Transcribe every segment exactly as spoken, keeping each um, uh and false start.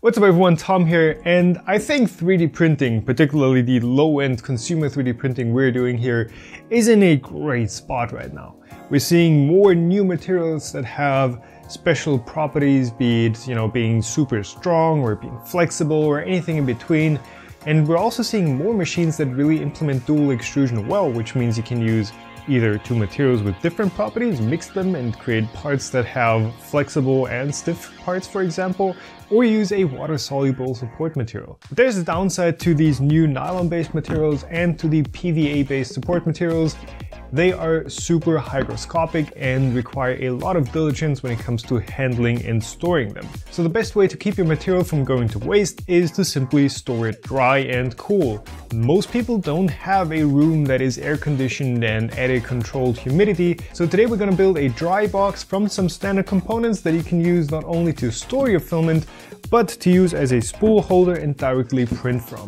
What's up everyone, Tom here, and I think three D printing, particularly the low-end consumer three D printing we're doing here, is in a great spot right now. We're seeing more new materials that have special properties, be it, you know, being super strong or being flexible or anything in between. And we're also seeing more machines that really implement dual extrusion well, which means you can use either two materials with different properties, mix them and create parts that have flexible and stiff parts, for example, or use a water-soluble support material. But there's a downside to these new nylon-based materials and to the P V A-based support materials. They are super hygroscopic and require a lot of diligence when it comes to handling and storing them. So the best way to keep your material from going to waste is to simply store it dry and cool. Most people don't have a room that is air conditioned and at a controlled humidity, so today we're going to build a dry box from some standard components that you can use not only to store your filament, but to use as a spool holder and directly print from.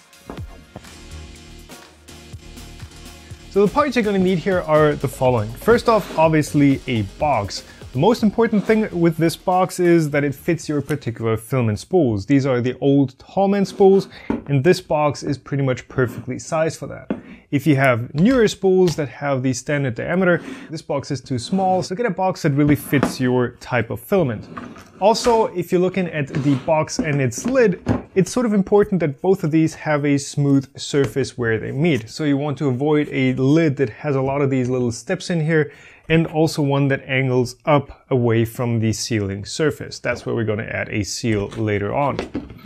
So the parts you're going to need here are the following. First off, obviously a box. The most important thing with this box is that it fits your particular filament spools. These are the old Tallman spools, and this box is pretty much perfectly sized for that. If you have newer spools that have the standard diameter, this box is too small, so get a box that really fits your type of filament. Also, if you're looking at the box and its lid, it's sort of important that both of these have a smooth surface where they meet. So you want to avoid a lid that has a lot of these little steps in here, and also one that angles up away from the sealing surface. That's where we're going to add a seal later on.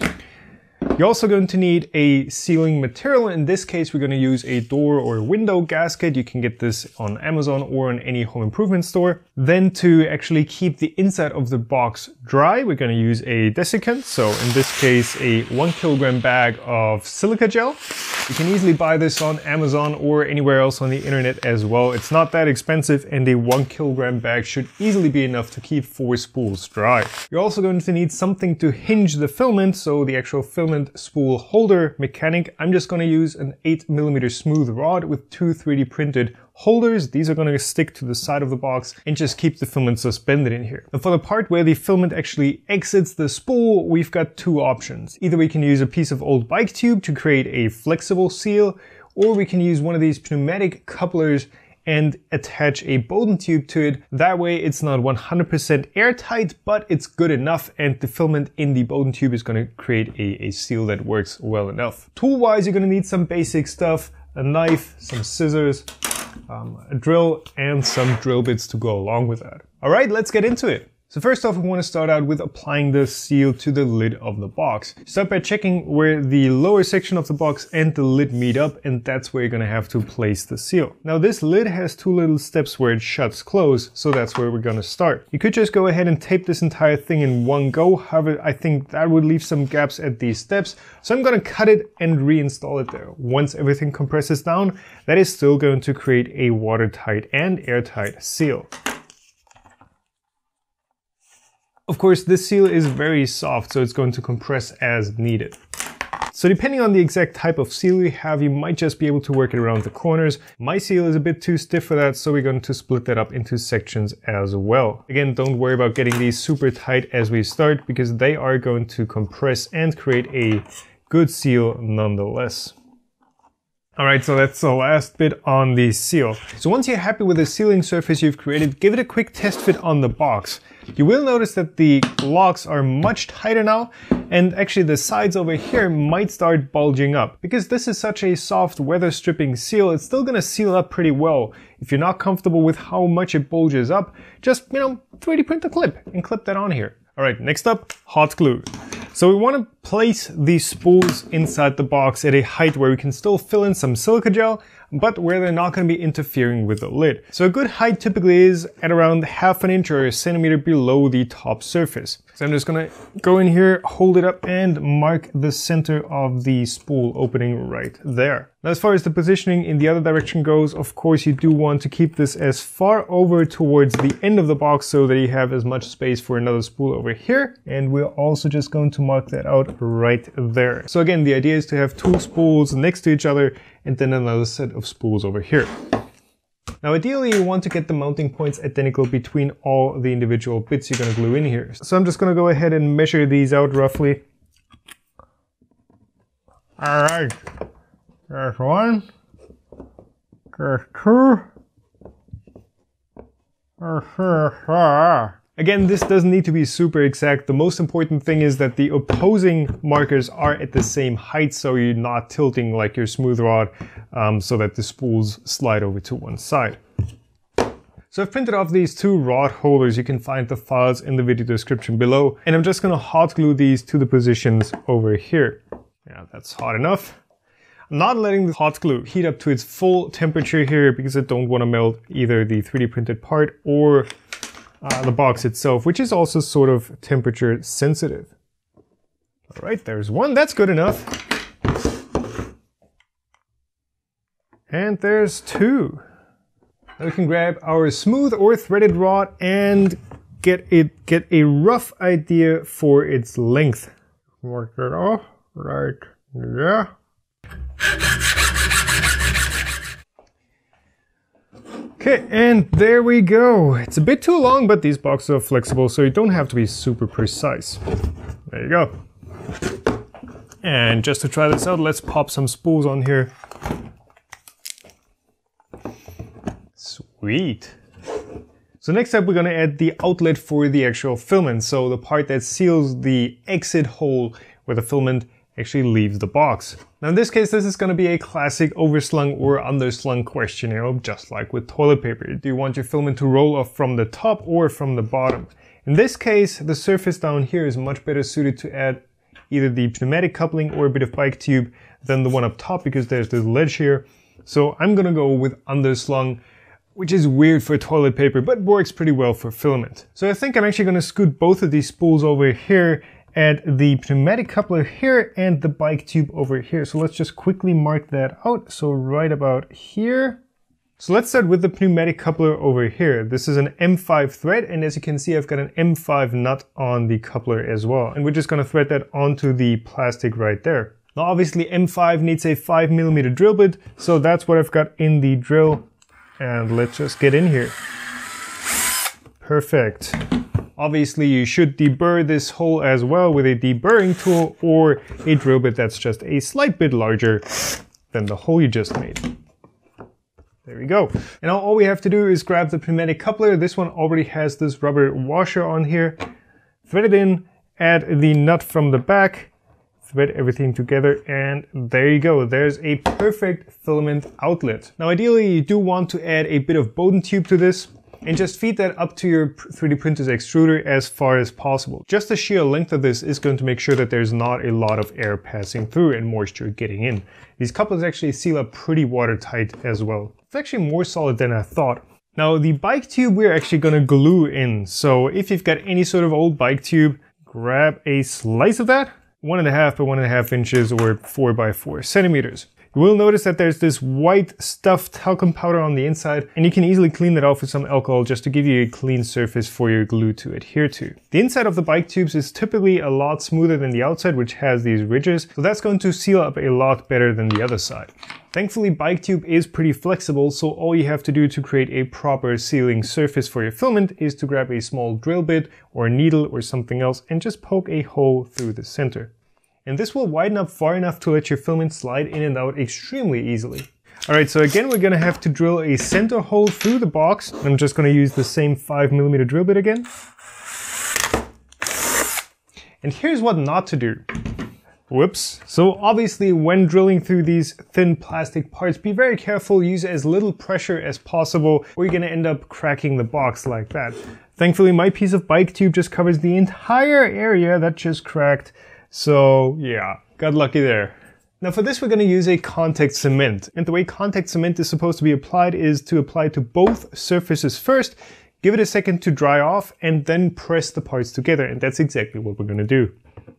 You're also going to need a sealing material. In this case, we're going to use a door or window gasket. You can get this on Amazon or on any home improvement store. Then to actually keep the inside of the box dry, we're going to use a desiccant. So in this case, a one kilogram bag of silica gel. You can easily buy this on Amazon or anywhere else on the internet as well. It's not that expensive, and a one kilogram bag should easily be enough to keep four spools dry. You're also going to need something to hinge the filament, so the actual filament spool holder mechanic. I'm just going to use an eight millimeter smooth rod with two three D printed holders. These are going to stick to the side of the box and just keep the filament suspended in here. And for the part where the filament actually exits the spool, we've got two options. Either we can use a piece of old bike tube to create a flexible seal, or we can use one of these pneumatic couplers and attach a Bowden tube to it. That way it's not one hundred percent airtight, but it's good enough, and the filament in the Bowden tube is going to create a, a seal that works well enough. Tool-wise, you're going to need some basic stuff, a knife, some scissors, um, a drill, and some drill bits to go along with that. All right, let's get into it. So first off, we want to start out with applying the seal to the lid of the box. Start by checking where the lower section of the box and the lid meet up, and that's where you're going to have to place the seal. Now this lid has two little steps where it shuts close, so that's where we're going to start. You could just go ahead and tape this entire thing in one go. However, I think that would leave some gaps at these steps, so I'm going to cut it and reinstall it there. Once everything compresses down, that is still going to create a watertight and airtight seal. Of course, this seal is very soft, so it's going to compress as needed. So depending on the exact type of seal you have, you might just be able to work it around the corners. My seal is a bit too stiff for that, so we're going to split that up into sections as well. Again, don't worry about getting these super tight as we start, because they are going to compress and create a good seal nonetheless. Alright, so that's the last bit on the seal. So once you're happy with the sealing surface you've created, give it a quick test fit on the box. You will notice that the locks are much tighter now, and actually the sides over here might start bulging up. Because this is such a soft weather stripping seal, it's still going to seal up pretty well. If you're not comfortable with how much it bulges up, just, you know, three D print a clip and clip that on here. Alright, next up, hot glue. So we want to place these spools inside the box at a height where we can still fill in some silica gel, but where they're not going to be interfering with the lid. So a good height typically is at around half an inch or a centimeter below the top surface. So I'm just going to go in here, hold it up, and mark the center of the spool opening right there. Now, as far as the positioning in the other direction goes, of course you do want to keep this as far over towards the end of the box so that you have as much space for another spool over here. And we're also just going to mark that out right there. So again, the idea is to have two spools next to each other and then another set of spools over here. Now ideally you want to get the mounting points identical between all the individual bits you're going to glue in here. So I'm just going to go ahead and measure these out roughly. All right, there's one, there's two, there's three. Again, this doesn't need to be super exact. The most important thing is that the opposing markers are at the same height, so you're not tilting like your smooth rod, um, so that the spools slide over to one side. So I've printed off these two rod holders. You can find the files in the video description below. And I'm just gonna hot glue these to the positions over here. Yeah, that's hot enough. I'm not letting the hot glue heat up to its full temperature here because I don't want to melt either the three D printed part or uh, the box itself, which is also sort of temperature sensitive. All right, there's one, that's good enough. And there's two. Now we can grab our smooth or threaded rod and get it get a rough idea for its length. Mark that off right there. Okay, and there we go. It's a bit too long, but these boxes are flexible, so you don't have to be super precise. There you go. And just to try this out, let's pop some spools on here. Sweet. So next up, we're gonna add the outlet for the actual filament. So the part that seals the exit hole where the filament actually leaves the box. Now in this case, this is gonna be a classic overslung or underslung question, you know, just like with toilet paper. Do you want your filament to roll off from the top or from the bottom? In this case, the surface down here is much better suited to add either the pneumatic coupling or a bit of bike tube than the one up top because there's this ledge here. So I'm gonna go with underslung, which is weird for toilet paper, but works pretty well for filament. So I think I'm actually gonna scoot both of these spools over here, add the pneumatic coupler here and the bike tube over here. So let's just quickly mark that out. So right about here. So let's start with the pneumatic coupler over here. This is an M five thread, and as you can see, I've got an M five nut on the coupler as well. And we're just gonna thread that onto the plastic right there. Now obviously M five needs a five millimeter drill bit, so that's what I've got in the drill. And let's just get in here. Perfect. Obviously you should deburr this hole as well with a deburring tool or a drill bit that's just a slight bit larger than the hole you just made. There we go. And now all we have to do is grab the pneumatic coupler. This one already has this rubber washer on here. Thread it in, add the nut from the back, thread everything together, and there you go. There's a perfect filament outlet. Now ideally you do want to add a bit of Bowden tube to this and just feed that up to your three D printer's extruder as far as possible. Just the sheer length of this is going to make sure that there's not a lot of air passing through and moisture getting in. These couplers actually seal up pretty watertight as well. It's actually more solid than I thought. Now the bike tube we're actually gonna glue in. So if you've got any sort of old bike tube, grab a slice of that, one and a half by one and a half inches or four by four centimeters. You will notice that there's this white stuffed talcum powder on the inside, and you can easily clean that off with some alcohol just to give you a clean surface for your glue to adhere to. The inside of the bike tubes is typically a lot smoother than the outside, which has these ridges, so that's going to seal up a lot better than the other side. Thankfully, bike tube is pretty flexible, so all you have to do to create a proper sealing surface for your filament is to grab a small drill bit or a needle or something else and just poke a hole through the center. And this will widen up far enough to let your filament slide in and out extremely easily. Alright, so again we're gonna have to drill a center hole through the box. I'm just gonna use the same five millimeter drill bit again. And here's what not to do. Whoops. So obviously when drilling through these thin plastic parts, be very careful, use as little pressure as possible, or you're gonna end up cracking the box like that. Thankfully my piece of bike tube just covers the entire area that just cracked. So yeah, got lucky there. Now for this we're going to use a contact cement, and the way contact cement is supposed to be applied is to apply to both surfaces first, give it a second to dry off, and then press the parts together, and that's exactly what we're going to do.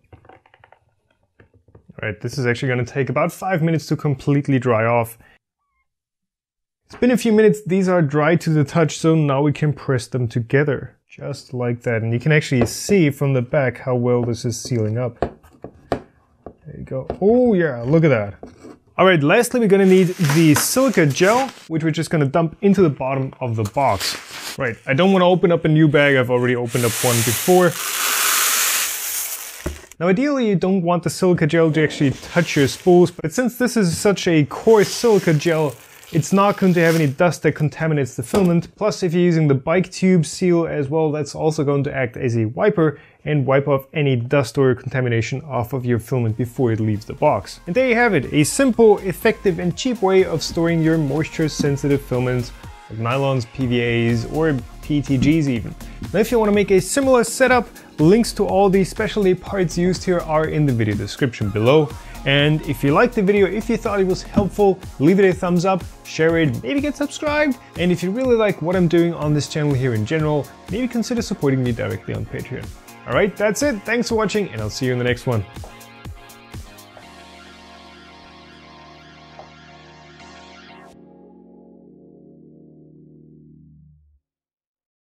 Alright, this is actually going to take about five minutes to completely dry off. It's been a few minutes, these are dry to the touch, so now we can press them together, just like that, and you can actually see from the back how well this is sealing up. There you go. Oh yeah, look at that. All right, lastly, we're gonna need the silica gel, which we're just gonna dump into the bottom of the box. Right, I don't wanna open up a new bag. I've already opened up one before. Now ideally you don't want the silica gel to actually touch your spools, but since this is such a coarse silica gel, it's not going to have any dust that contaminates the filament. Plus, if you're using the bike tube seal as well, that's also going to act as a wiper and wipe off any dust or contamination off of your filament before it leaves the box. And there you have it, a simple, effective and cheap way of storing your moisture sensitive filaments like nylons, P V As or P T Gs even. Now if you want to make a similar setup, links to all the specialty parts used here are in the video description below. And if you liked the video, if you thought it was helpful, leave it a thumbs up, share it, maybe get subscribed. And if you really like what I'm doing on this channel here in general, maybe consider supporting me directly on Patreon. Alright, that's it. Thanks for watching and I'll see you in the next one.